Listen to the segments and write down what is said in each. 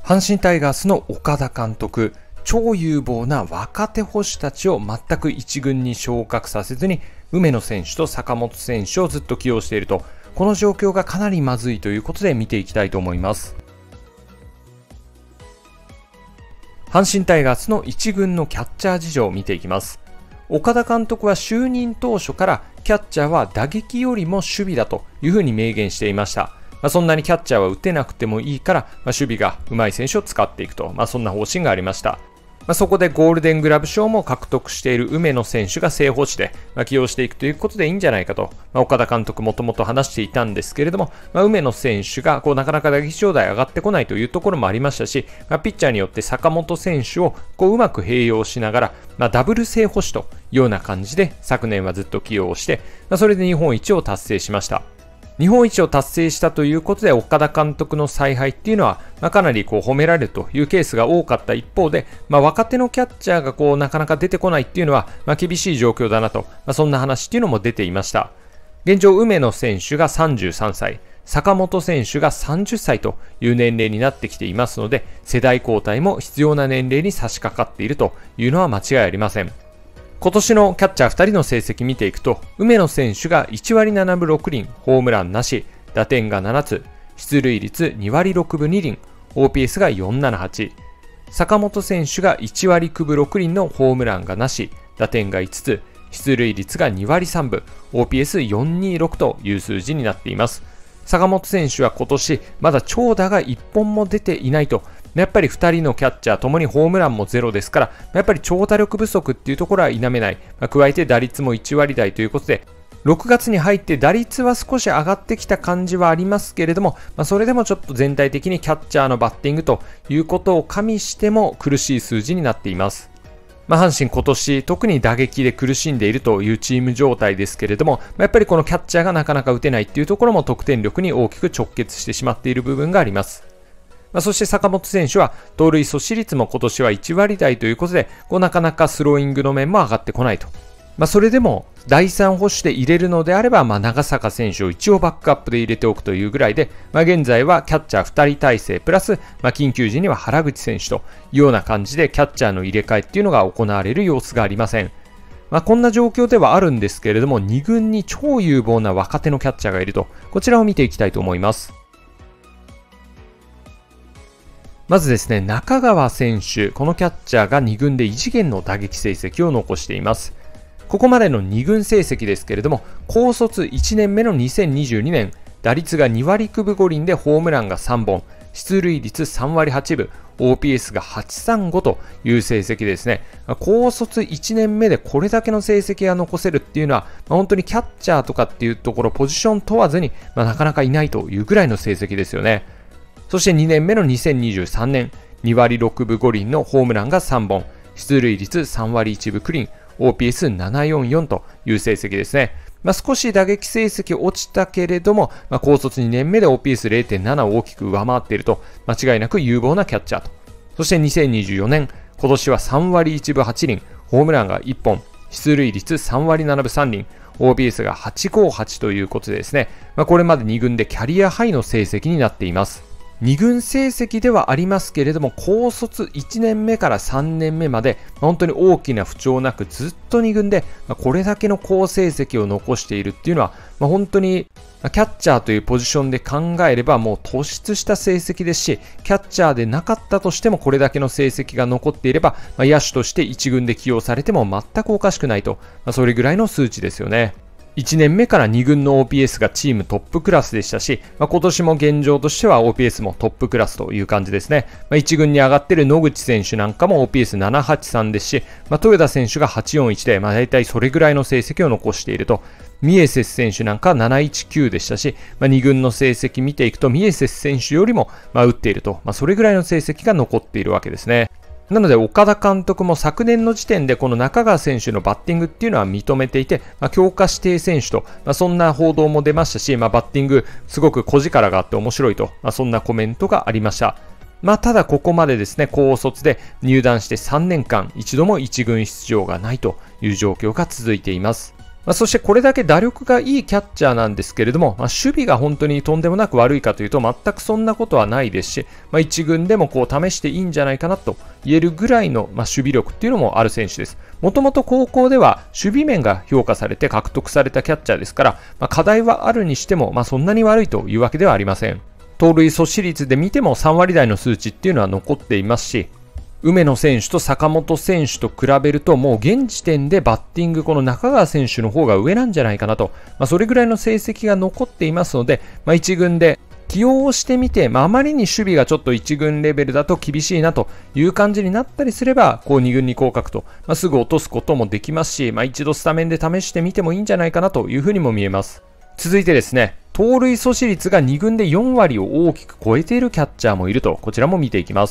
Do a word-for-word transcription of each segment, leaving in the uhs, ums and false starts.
阪神タイガースの岡田監督、超有望な若手捕手たちを全く一軍に昇格させずに、梅野選手と坂本選手をずっと起用していると、この状況がかなりまずいということで見ていきたいと思います。阪神タイガースの一軍のキャッチャー事情を見ていきます。岡田監督は就任当初からキャッチャーは打撃よりも守備だというふうに明言していました。まあ、そんなにキャッチャーは打てなくてもいいから、まあ、守備が上手い選手を使っていくと、まあ、そんな方針がありました。まあ、そこでゴールデングラブ賞も獲得している梅野選手が正捕手で、まあ、起用していくということでいいんじゃないかと、まあ、岡田監督もともと話していたんですけれども、まあ、梅野選手がこうなかなか打撃状態上がってこないというところもありましたし、まあ、ピッチャーによって坂本選手をこううまく併用しながら、まあ、ダブル正捕手というような感じで昨年はずっと起用して、まあ、それで日本一を達成しました。日本一を達成したということで岡田監督の采配っていうのは、まあ、かなりこう褒められるというケースが多かった一方で、まあ、若手のキャッチャーがこうなかなか出てこないっていうのは、まあ、厳しい状況だなと、まあ、そんな話っていうのも出ていました。現状梅野選手がさんじゅうさんさい、坂本選手がさんじゅっさいという年齢になってきていますので、世代交代も必要な年齢に差し掛かっているというのは間違いありません。今年のキャッチャーふたりの成績見ていくと、梅野選手がいちわりななぶろくりん、ホームランなし、打点がななつ、出塁率にわりろくぶにりん、オーピーエス がよんななはち。坂本選手がいちわりきゅうぶろくりんのホームランがなし、打点がいつつ、出塁率がにわりさんぶ、オーピーエスよんにーろく という数字になっています。坂本選手は今年まだ長打がいっぽんも出ていないと、やっぱりふたりのキャッチャーともにホームランもゼロですから、やっぱり長打力不足っていうところは否めない。まあ、加えて打率もいちわりだいということで、ろくがつに入って打率は少し上がってきた感じはありますけれども、まあ、それでもちょっと全体的にキャッチャーのバッティングということを加味しても苦しい数字になっています。まあ、阪神今年特に打撃で苦しんでいるというチーム状態ですけれども、まあ、やっぱりこのキャッチャーがなかなか打てないっていうところも得点力に大きく直結してしまっている部分があります。まあ、そして坂本選手は盗塁阻止率も今年はいちわりだいということで、こうなかなかスローイングの面も上がってこないと。まあ、それでもだいさん捕手で入れるのであれば、まあ、長坂選手を一応バックアップで入れておくというぐらいで、まあ、現在はキャッチャーふたり体制プラス、まあ、緊急時には原口選手というような感じでキャッチャーの入れ替えっていうのが行われる様子がありません。まあ、こんな状況ではあるんですけれども、に軍に超有望な若手のキャッチャーがいると、こちらを見ていきたいと思います。まずですね、中川選手、このキャッチャーがに軍で異次元の打撃成績を残しています。ここまでのに軍成績ですけれども、高卒いちねんめのにせんにじゅうにねん、打率がにわりきゅうぶごりんでホームランがさんぼん、出塁率さんわりはちぶ、オーピーエス がはちさんごという成績ですね。高卒いちねんめでこれだけの成績が残せるっていうのは、まあ、本当にキャッチャーとかっていうところ、ポジション問わずに、まあ、なかなかいないというぐらいの成績ですよね。そしてにねんめのにせんにじゅうさんねん、にわりろくぶごりんのホームランがさんぼん、出塁率さんわりいちぶくりん、オーピーエスななよんよん という成績ですね。まあ、少し打撃成績落ちたけれども、まあ、高卒にねんめで オーピーエスれいてんなな を大きく上回っていると、間違いなく有望なキャッチャーと。そしてにせんにじゅうよねん、今年はさんわりいちぶはちりん、ホームランがいっぽん、出塁率さんわりななぶさんりん、オーピーエス がはちごはちということでですね、まあ、これまでに軍でキャリアハイの成績になっています。に軍成績ではありますけれども、高卒いちねんめからさんねんめまで本当に大きな不調なくずっとに軍でこれだけの好成績を残しているっていうのは、本当にキャッチャーというポジションで考えればもう突出した成績ですし、キャッチャーでなかったとしてもこれだけの成績が残っていれば、野手としていち軍で起用されても全くおかしくないと、それぐらいの数値ですよね。いちねんめからに軍の オーピーエス がチームトップクラスでしたし、まあ、今年も現状としては オーピーエス もトップクラスという感じですね。まあ、いち軍に上がっている野口選手なんかも オーピーエスななはちさん ですし、まあ、豊田選手がはちよんいちで、まあ、大体それぐらいの成績を残していると。ミエセス選手なんかはなないちきゅうでしたし、まあ、に軍の成績見ていくとミエセス選手よりもまあ打っていると、まあ、それぐらいの成績が残っているわけですね。なので岡田監督も昨年の時点でこの中川選手のバッティングっていうのは認めていて、まあ、強化指定選手と、まあ、そんな報道も出ましたし、まあ、バッティングすごく小力があって面白いと、まあ、そんなコメントがありました。まあ、ただここまでですね、高卒で入団してさんねんかん一度もいち軍出場がないという状況が続いています。 まあ、そしてこれだけ打力がいいキャッチャーなんですけれども、まあ、守備が本当にとんでもなく悪いかというと全くそんなことはないですし、まあ、いち軍でもこう試していいんじゃないかなと言えるぐらいの、まあ、守備力っていうのもある選手です。もともと高校では守備面が評価されて獲得されたキャッチャーですから、まあ、課題はあるにしても、まあ、そんなに悪いというわけではありません。盗塁阻止率で見てもさん割台の数値っていうのは残っていますし、梅野選手と坂本選手と比べるともう現時点でバッティングこの中川選手の方が上なんじゃないかなと、まあ、それぐらいの成績が残っていますので、まあ、いち軍で起用をしてみて、まあ、あまりに守備がちょっといち軍レベルだと厳しいなという感じになったりすればこうに軍に降格と、まあ、すぐ落とすこともできますし、まあ、一度スタメンで試してみてもいいんじゃないかなというふうにも見えます。続いてですね、盗塁阻止率がに軍でよん割を大きく超えているキャッチャーもいると、こちらも見ていきます。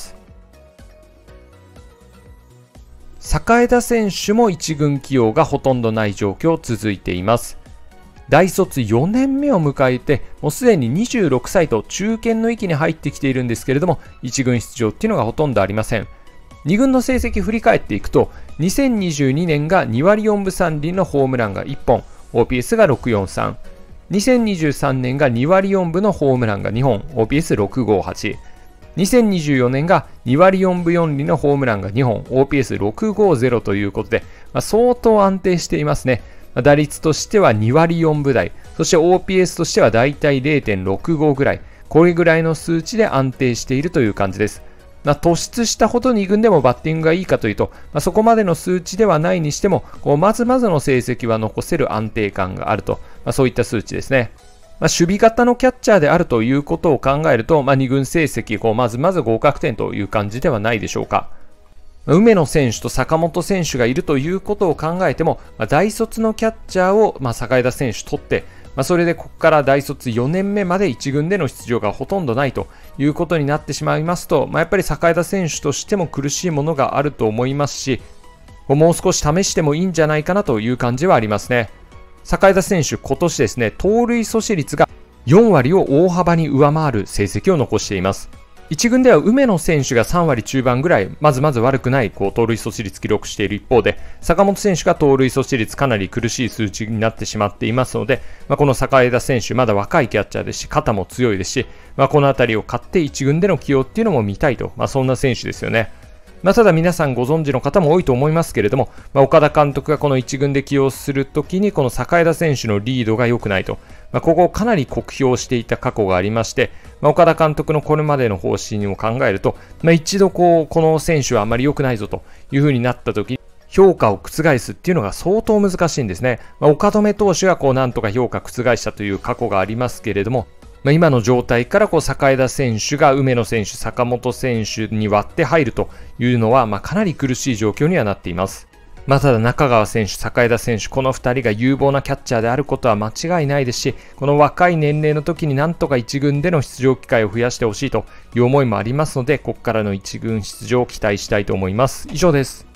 榮田選手もいち軍起用がほとんどない状況続いています。大卒よねんめを迎えて、もうすでににじゅうろくさいと中堅の域に入ってきているんですけれども、いち軍出場っていうのがほとんどありません。に軍の成績振り返っていくと、にせんにじゅうにねんがに割よんぶさん厘のホームランがいっぽん、オーピーエス がろくよんさん。にせんにじゅうさんねんがに割よんぶのホームランがにほん、オーピーエスろくごはち。にせんにじゅうよねんがに割よんぶよん厘のホームランがにほん、オーピーエスろくごゼロ ということで、まあ、相当安定していますね。まあ、打率としてはに割よんぶ台、そして オーピーエス としてはだいたい れいてんろくご ぐらい、これぐらいの数値で安定しているという感じです。まあ、突出したほどに軍でもバッティングがいいかというと、まあ、そこまでの数値ではないにしても、こうまずまずの成績は残せる安定感があると、まあ、そういった数値ですね。まあ、守備型のキャッチャーであるということを考えると、まあ、に軍成績こうまずまず合格点という感じではないでしょうか。梅野選手と坂本選手がいるということを考えても、まあ、大卒のキャッチャーを、まあ、榮田選手取って、まあ、それでここから大卒よねんめまでいち軍での出場がほとんどないということになってしまいますと、まあ、やっぱり榮田選手としても苦しいものがあると思いますし、もう少し試してもいいんじゃないかなという感じはありますね。榮田選手、今年ですね、盗塁阻止率がよん割を大幅に上回る成績を残しています。いち軍では梅野選手がさん割中盤ぐらい、まずまず悪くないこう盗塁阻止率記録している一方で、坂本選手が盗塁阻止率かなり苦しい数値になってしまっていますので、まあ、この榮田選手、まだ若いキャッチャーですし、肩も強いですし、まあ、この辺りを買っていち軍での起用っていうのも見たいと、まあ、そんな選手ですよね。まあ、ただ皆さんご存知の方も多いと思いますけれども、まあ、岡田監督がこのいち軍で起用するときにこの榮田選手のリードが良くないと、まあ、ここをかなり酷評していた過去がありまして、まあ、岡田監督のこれまでの方針を考えると、まあ、一度こうこの選手はあまり良くないぞという風になったとき、評価を覆すっていうのが相当難しいんですね。まあ、岡留投手がこうなんとか評価覆したという過去がありますけれども、まあ、今の状態からこう榮田選手が梅野選手、坂本選手に割って入るというのは、まあ、かなり苦しい状況にはなっています。まあ、ただ中川選手、榮田選手、このふたりが有望なキャッチャーであることは間違いないですし、この若い年齢の時になんとかいち軍での出場機会を増やしてほしいという思いもありますので、ここからのいち軍出場を期待したいと思います。以上です。